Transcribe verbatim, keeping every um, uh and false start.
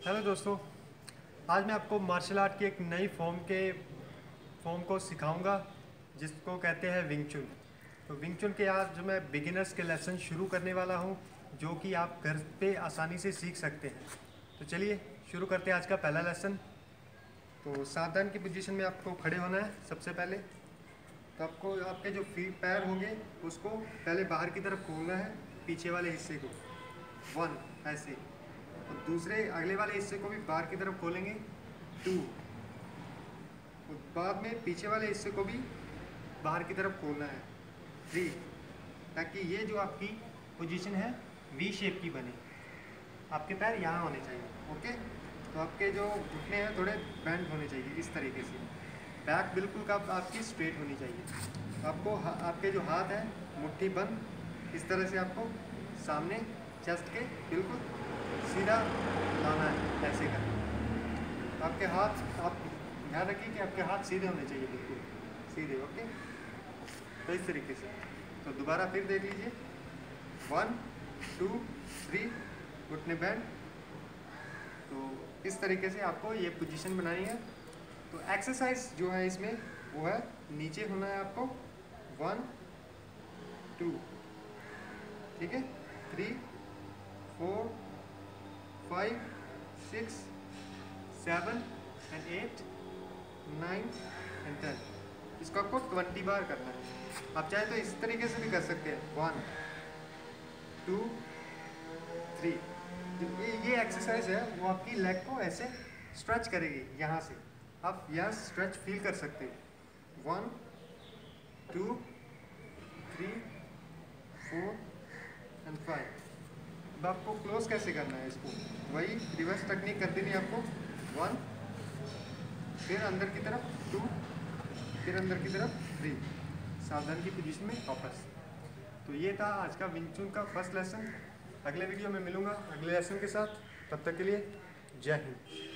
Hello दोस्तों, आज मैं आपको मार्शल आर्ट की एक नई फॉर्म के फॉर्म को सिखाऊंगा जिसको कहते हैं विंग चुन। तो विंग चुन के आज जो मैं बिगिनर्स के लेसन शुरू करने वाला हूं, जो कि आप घर पे आसानी से सीख सकते हैं। तो चलिए शुरू करते हैं आज का पहला लेसन। तो सावधान की पोजीशन में आपको खड़े होना है सबसे पहले। तो आपको आपके जो फीट पैर होंगे उसको पहले बाहर की तरफ खोलना है, पीछे वाले हिस्से को वन ऐसे, और दूसरे अगले वाले हिस्से को भी बाहर की तरफ खोलेंगे टू, और बाद में पीछे वाले हिस्से को भी बाहर की तरफ खोलना है थ्री, ताकि ये जो आपकी पोजीशन है वी शेप की बने। आपके पैर यहाँ होने चाहिए। ओके, तो आपके जो घुटने हैं थोड़े बेंड होने चाहिए इस तरीके से। बैक बिल्कुल का आपकी स्ट्रेट होनी चाहिए। तो आपको आपके जो हाथ है मुट्ठी बंद इस तरह से आपको सामने चेस्ट के बिल्कुल सीधा लाना है, ऐसे करना। तो आपके हाथ, आप ध्यान रखिए कि आपके हाथ सीधे होने चाहिए, बिल्कुल सीधे। ओके, तो इस तरीके से। तो दोबारा फिर देख लीजिए, वन टू थ्री, घुटने बैंड। तो इस तरीके से आपको ये पोजीशन बनानी है। तो एक्सरसाइज जो है इसमें वो है नीचे होना है आपको, वन टू, ठीक है, three four five six seven and eight nine and ten. इसको आपको ट्वेंटी बार करना है। आप चाहे तो इस तरीके से भी कर सकते हैं, वन टू थ्री। जो ये ये एक्सरसाइज है वो आपकी लेग को ऐसे स्ट्रेच करेगी। यहाँ से आप यहाँ स्ट्रेच फील कर सकते हैं। One two three four and five. अब आपको क्लोज कैसे करना है इसको, वही रिवर्स टेक्निक कर देनी है आपको। वन, फिर अंदर की तरफ टू, फिर अंदर की तरफ थ्री, सावधान की पोजीशन में वापस। तो ये था आज का विंग चुन का फर्स्ट लेसन। अगले वीडियो में मिलूंगा अगले लेसन के साथ। तब तक के लिए जय हिंद।